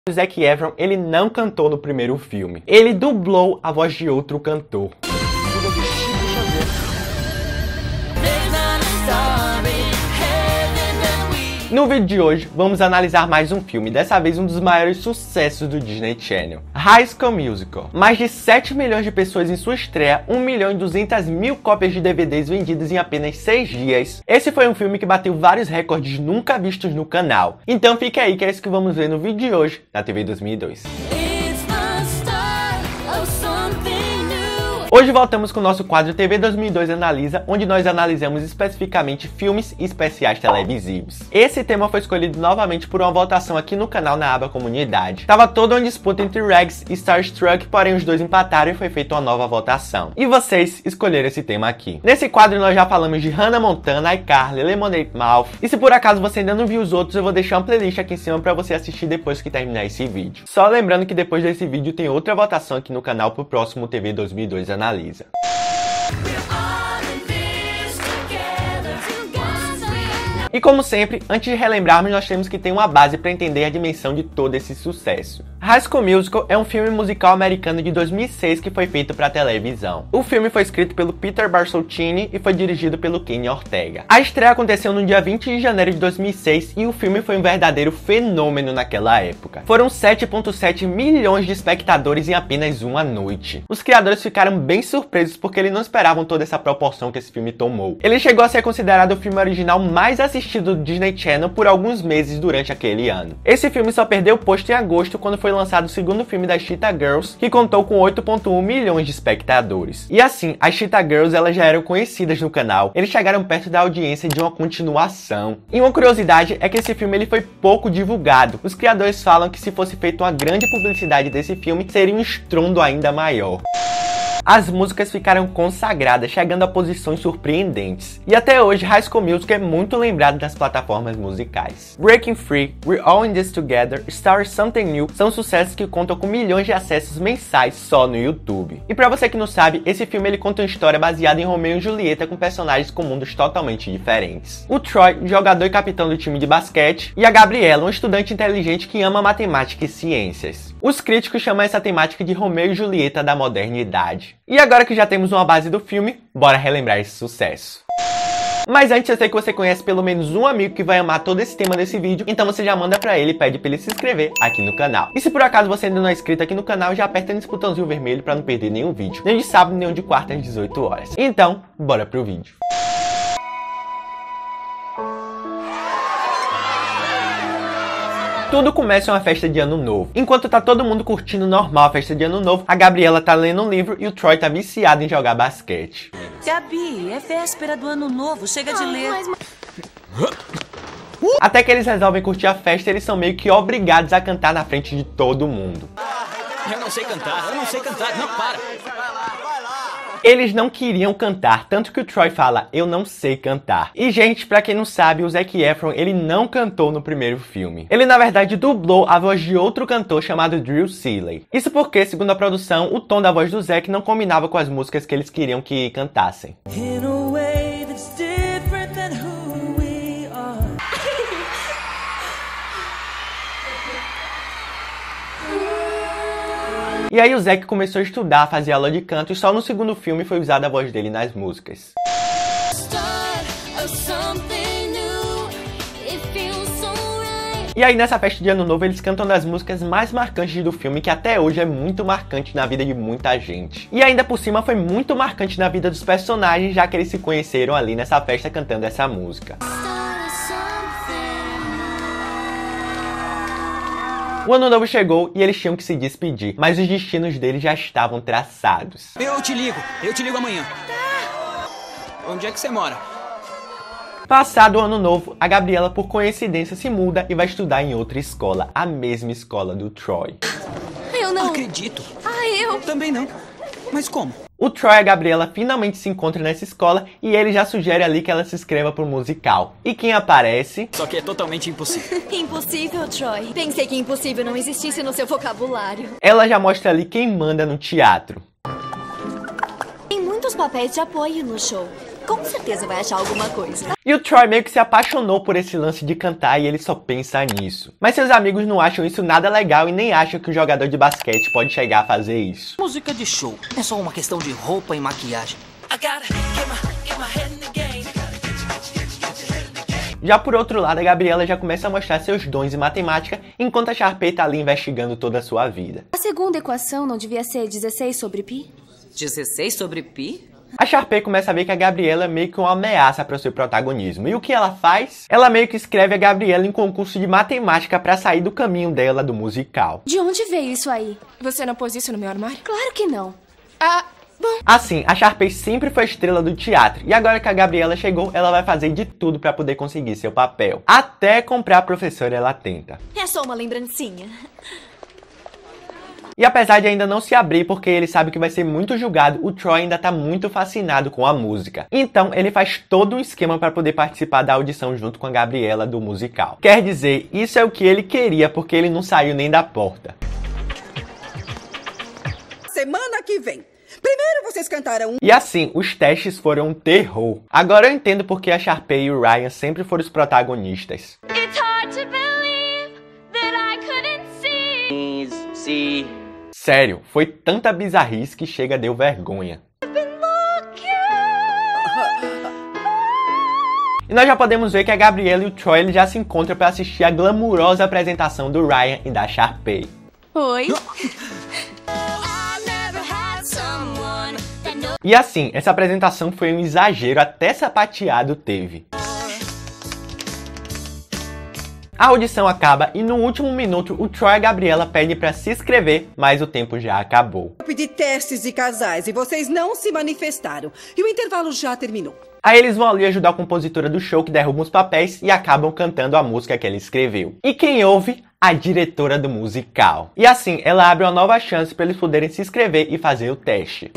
O Zac Efron, ele não cantou no primeiro filme. Ele dublou a voz de outro cantor. No vídeo de hoje, vamos analisar mais um filme, dessa vez um dos maiores sucessos do Disney Channel, High School Musical. Mais de 7 milhões de pessoas em sua estreia, 1.200.000 cópias de DVDs vendidas em apenas 6 dias. Esse foi um filme que bateu vários recordes nunca vistos no canal. Então fica aí que é isso que vamos ver no vídeo de hoje, na TV 2002. Hoje voltamos com o nosso quadro TV 2002 Analisa, onde nós analisamos especificamente filmes e especiais televisivos. Esse tema foi escolhido novamente por uma votação aqui no canal na aba Comunidade. Tava toda uma disputa entre Regs e Starstruck, porém os dois empataram e foi feita uma nova votação. E vocês escolheram esse tema aqui. Nesse quadro nós já falamos de Hannah Montana, iCarly, Lemonade Mouth. E se por acaso você ainda não viu os outros, eu vou deixar uma playlist aqui em cima pra você assistir depois que terminar esse vídeo. Só lembrando que depois desse vídeo tem outra votação aqui no canal pro próximo TV 2002 Analisa. E como sempre, antes de relembrarmos, nós temos que ter uma base para entender a dimensão de todo esse sucesso. High School Musical é um filme musical americano de 2006 que foi feito para televisão. O filme foi escrito pelo Peter Barsoltini e foi dirigido pelo Kenny Ortega. A estreia aconteceu no dia 20 de janeiro de 2006 e o filme foi um verdadeiro fenômeno naquela época. Foram 7,7 milhões de espectadores em apenas uma noite. Os criadores ficaram bem surpresos porque eles não esperavam toda essa proporção que esse filme tomou. Ele chegou a ser considerado o filme original mais assistido do Disney Channel por alguns meses durante aquele ano. Esse filme só perdeu o posto em agosto quando foi lançado o segundo filme das Cheetah Girls, que contou com 8,1 milhões de espectadores. E assim, as Cheetah Girls elas já eram conhecidas no canal, eles chegaram perto da audiência de uma continuação. E uma curiosidade é que esse filme ele foi pouco divulgado. Os criadores falam que se fosse feita uma grande publicidade desse filme, seria um estrondo ainda maior. As músicas ficaram consagradas, chegando a posições surpreendentes. E até hoje, High School Musical é muito lembrado nas plataformas musicais. Breaking Free, We're All In This Together, Start Something New são sucessos que contam com milhões de acessos mensais só no YouTube. E pra você que não sabe, esse filme ele conta uma história baseada em Romeu e Julieta com personagens com mundos totalmente diferentes. O Troy, jogador e capitão do time de basquete, e a Gabriela, uma estudante inteligente que ama matemática e ciências. Os críticos chamam essa temática de Romeu e Julieta da modernidade. E agora que já temos uma base do filme, bora relembrar esse sucesso. Mas antes, eu sei que você conhece pelo menos um amigo que vai amar todo esse tema desse vídeo, então você já manda pra ele e pede pra ele se inscrever aqui no canal. E se por acaso você ainda não é inscrito aqui no canal, já aperta nesse botãozinho vermelho pra não perder nenhum vídeo, nem de sábado, nem de quarta às 18 horas. Então, bora pro vídeo. Tudo começa em uma festa de ano novo. Enquanto tá todo mundo curtindo normal a festa de ano novo, a Gabriela tá lendo um livro e o Troy tá viciado em jogar basquete. Gabi, é véspera do ano novo, chega de ler. Até que eles resolvem curtir a festa e eles são meio que obrigados a cantar na frente de todo mundo. Eu não sei cantar, não, para. Eles não queriam cantar, tanto que o Troy fala, eu não sei cantar. E gente, pra quem não sabe, o Zac Efron, ele não cantou no primeiro filme. Ele na verdade dublou a voz de outro cantor chamado Drew Seeley. Isso porque, segundo a produção, o tom da voz do Zac não combinava com as músicas que eles queriam que cantassem. E aí o Zac começou a estudar, fazer aula de canto e só no segundo filme foi usada a voz dele nas músicas. E aí nessa festa de ano novo eles cantam das músicas mais marcantes do filme, que até hoje é muito marcante na vida de muita gente. E ainda por cima foi muito marcante na vida dos personagens, já que eles se conheceram ali nessa festa cantando essa música. O ano novo chegou e eles tinham que se despedir, mas os destinos deles já estavam traçados. Eu te ligo amanhã. Onde é que você mora? Passado o ano novo, a Gabriela por coincidência se muda e vai estudar em outra escola, a mesma escola do Troy. Eu não acredito. Eu Também não. Mas como? O Troy e a Gabriela finalmente se encontram nessa escola e ele já sugere ali que ela se inscreva pro musical. E quem aparece? Só que é totalmente impossível. Impossível, Troy. Pensei que impossível não existisse no seu vocabulário. Ela já mostra ali quem manda no teatro. Tem muitos papéis de apoio no show. com certeza vai achar alguma coisa. E o Troy meio que se apaixonou por esse lance de cantar e ele só pensa nisso. Mas seus amigos não acham isso nada legal e nem acham que o jogador de basquete pode chegar a fazer isso. Música de show. É só uma questão de roupa e maquiagem. Já por outro lado, a Gabriela já começa a mostrar seus dons em matemática, enquanto a Sharpay tá ali investigando toda a sua vida. A segunda equação não devia ser 16 sobre π? 16 sobre pi? A Sharpay começa a ver que a Gabriela é meio que uma ameaça para o seu protagonismo. E o que ela faz? Ela meio que escreve a Gabriela em concurso de matemática para sair do caminho dela do musical. De onde veio isso aí? Você não pôs isso no meu armário? Claro que não. Ah, bom. Assim, a Sharpay sempre foi a estrela do teatro, e agora que a Gabriela chegou, ela vai fazer de tudo para poder conseguir seu papel. Até comprar a professora ela tenta. É só uma lembrancinha. E apesar de ainda não se abrir porque ele sabe que vai ser muito julgado, o Troy ainda tá muito fascinado com a música. Então ele faz todo um esquema para poder participar da audição junto com a Gabriela do musical. Quer dizer, isso é o que ele queria porque ele não saiu nem da porta. Semana que vem. Primeiro vocês cantaram E assim, os testes foram um terror. Agora eu entendo porque a Sharpay e o Ryan sempre foram os protagonistas. It's hard to believe that I couldn't see. Sério, foi tanta bizarrice que chega deu vergonha. E nós já podemos ver que a Gabriela e o Troy eles já se encontram para assistir a glamurosa apresentação do Ryan e da Sharpay. Oi. E assim, essa apresentação foi um exagero, até sapateado teve. A audição acaba e no último minuto o Troy e a Gabriela pedem para se inscrever, mas o tempo já acabou. Eu pedi testes de casais e vocês não se manifestaram. E o intervalo já terminou. Aí eles vão ali ajudar a compositora do show que derruba os papéis e acabam cantando a música que ela escreveu. E quem ouve? A diretora do musical. E assim, ela abre uma nova chance para eles poderem se inscrever e fazer o teste.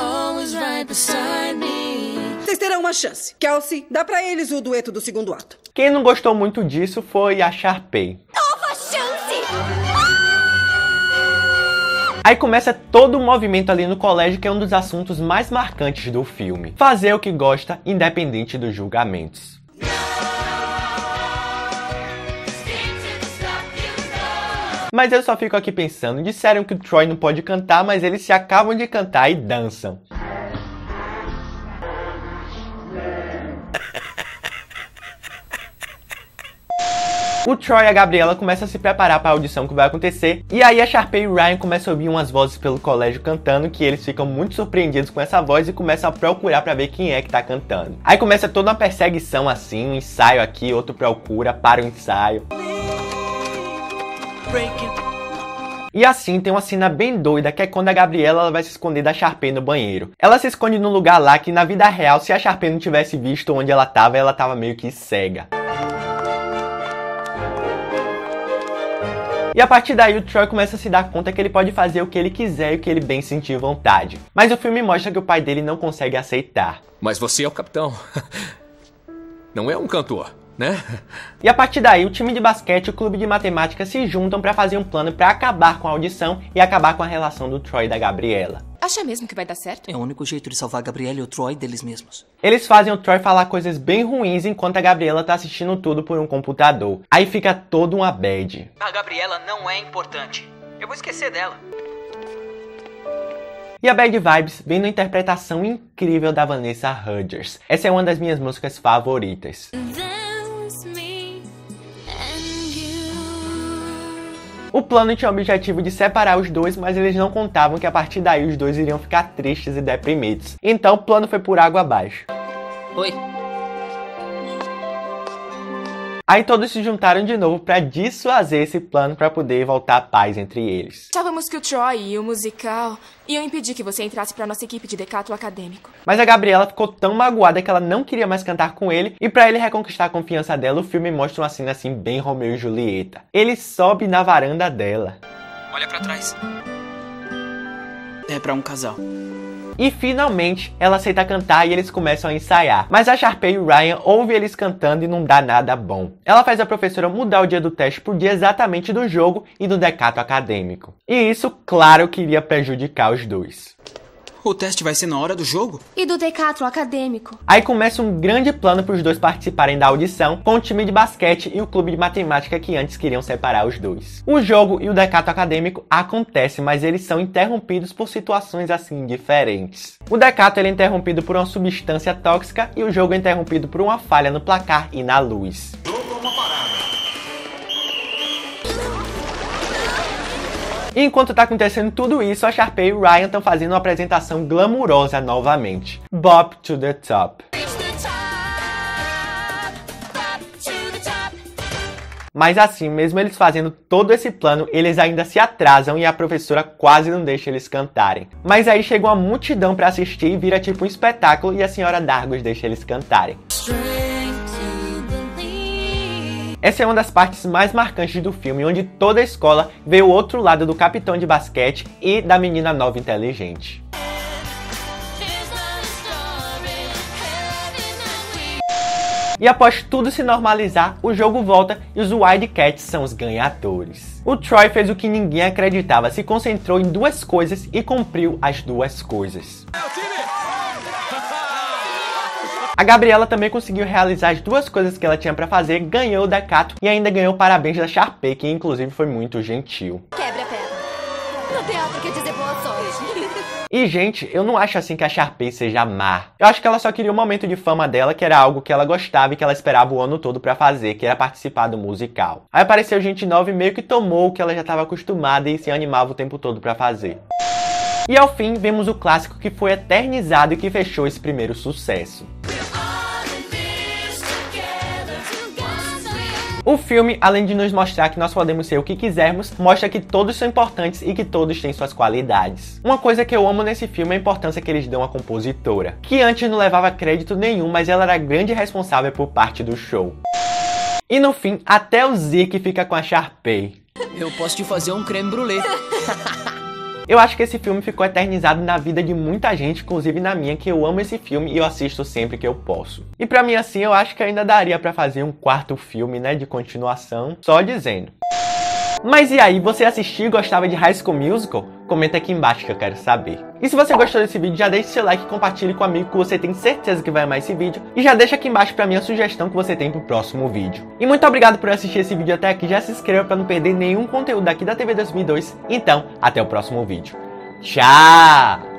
Vocês terão uma chance. Kelsey, dá pra eles o dueto do segundo ato. Quem não gostou muito disso foi a Sharpay. Nova chance! Aí começa todo o movimento ali no colégio, que é um dos assuntos mais marcantes do filme. Fazer o que gosta, independente dos julgamentos. Mas eu só fico aqui pensando, disseram que o Troy não pode cantar, mas eles se acabam de cantar e dançam. O Troy e a Gabriela começam a se preparar para a audição que vai acontecer, e aí a Sharpay e o Ryan começam a ouvir umas vozes pelo colégio cantando, que eles ficam muito surpreendidos com essa voz e começam a procurar para ver quem é que tá cantando. Aí começa toda uma perseguição assim, um ensaio aqui, outro procura, para o ensaio. E assim, tem uma cena bem doida, que é quando a Gabriela ela vai se esconder da Sharpay no banheiro. Ela se esconde num lugar lá que na vida real, se a Sharpay não tivesse visto onde ela tava meio que cega. E a partir daí o Troy começa a se dar conta que ele pode fazer o que ele quiser e o que ele bem sentir vontade. Mas o filme mostra que o pai dele não consegue aceitar. Mas você é o capitão. Não é um cantor, né? E a partir daí o time de basquete e o clube de matemática se juntam para fazer um plano para acabar com a audição e acabar com a relação do Troy e da Gabriela. Acha mesmo que vai dar certo? É o único jeito de salvar a Gabriela e o Troy deles mesmos. Eles fazem o Troy falar coisas bem ruins enquanto a Gabriela tá assistindo tudo por um computador. Aí fica todo uma bad. A Gabriela não é importante. Eu vou esquecer dela. E a Bad Vibes vem na interpretação incrível da Vanessa Hudgens. Essa é uma das minhas músicas favoritas. O plano tinha o objetivo de separar os dois, mas eles não contavam que a partir daí os dois iriam ficar tristes e deprimidos. Então o plano foi por água abaixo. Oi. Aí todos se juntaram de novo para dissuadir esse plano para poder voltar a paz entre eles. Achávamos que o Troy e o musical iam impedir que você entrasse pra nossa equipe de decathlon acadêmico. Mas a Gabriela ficou tão magoada que ela não queria mais cantar com ele, e para ele reconquistar a confiança dela, o filme mostra uma cena assim bem Romeu e Julieta. Ele sobe na varanda dela. Olha pra trás. É pra um casal. E finalmente ela aceita cantar e eles começam a ensaiar. Mas a Sharpay e o Ryan ouvem eles cantando e não dá nada bom. Ela faz a professora mudar o dia do teste pro dia exatamente do jogo e do decathlon acadêmico. E isso, claro, que iria prejudicar os dois. O teste vai ser na hora do jogo? E do Decathlon acadêmico. Aí começa um grande plano para os dois participarem da audição, com o time de basquete e o clube de matemática que antes queriam separar os dois. O jogo e o Decathlon acadêmico acontecem, mas eles são interrompidos por situações assim diferentes. O Decathlon ele é interrompido por uma substância tóxica e o jogo é interrompido por uma falha no placar e na luz. E enquanto tá acontecendo tudo isso, a Sharpay e o Ryan estão fazendo uma apresentação glamurosa novamente. Bop to the top. Mas assim, mesmo eles fazendo todo esse plano, eles ainda se atrasam e a professora quase não deixa eles cantarem. Mas aí chega uma multidão pra assistir e vira tipo um espetáculo e a senhora Dargos deixa eles cantarem. Essa é uma das partes mais marcantes do filme, onde toda a escola vê o outro lado do capitão de basquete e da menina nova inteligente. E após tudo se normalizar, o jogo volta e os Wildcats são os ganhadores. O Troy fez o que ninguém acreditava, se concentrou em duas coisas e cumpriu as duas coisas. A Gabriela também conseguiu realizar as duas coisas que ela tinha pra fazer, ganhou o Decathlon e ainda ganhou parabéns da Sharpay, que inclusive foi muito gentil. Quebra a perna. No teatro quer dizer boa sorte. E gente, eu não acho assim que a Sharpay seja má. Eu acho que ela só queria um momento de fama dela, que era algo que ela gostava e que ela esperava o ano todo pra fazer, que era participar do musical. Aí apareceu gente nova e meio que tomou o que ela já estava acostumada e se animava o tempo todo pra fazer. E ao fim, vemos o clássico que foi eternizado e que fechou esse primeiro sucesso. O filme, além de nos mostrar que nós podemos ser o que quisermos, mostra que todos são importantes e que todos têm suas qualidades. Uma coisa que eu amo nesse filme é a importância que eles dão à compositora, que antes não levava crédito nenhum, mas ela era a grande responsável por parte do show. E no fim, até o Zeke fica com a Sharpay. Eu posso te fazer um creme brulee. Eu acho que esse filme ficou eternizado na vida de muita gente, inclusive na minha, que eu amo esse filme e eu assisto sempre que eu posso. E pra mim assim, eu acho que ainda daria pra fazer um quarto filme, né, de continuação, só dizendo. Mas e aí, você assistiu e gostava de High School Musical? Comenta aqui embaixo que eu quero saber. E se você gostou desse vídeo, já deixa seu like e compartilhe com um amigo que você tem certeza que vai amar esse vídeo. E já deixa aqui embaixo pra mim a sugestão que você tem pro próximo vídeo. E muito obrigado por assistir esse vídeo até aqui. Já se inscreva pra não perder nenhum conteúdo aqui da TV 2002. Então, até o próximo vídeo. Tchau!